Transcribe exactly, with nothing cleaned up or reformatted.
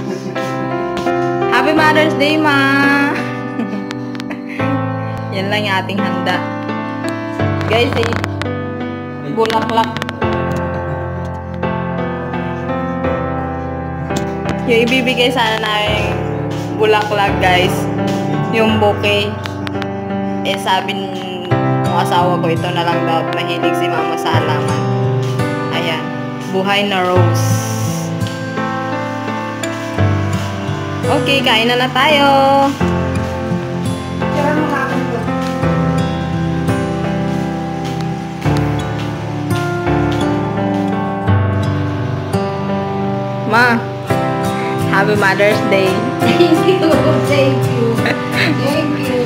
Happy Mother's Day, Ma! Yan lang yung ating handa. Guys, eh, bulaklak. Yung ibibigay sana namin bulaklak, guys. Yung bouquet. Eh, sabi ng asawa ko, ito na lang daw. Mahilig si Mama sa halaman. Ayan. Buhay na rose. Okay, kain na na tayo. Ma, Happy Mother's Day. Thank you. Thank you. Thank you.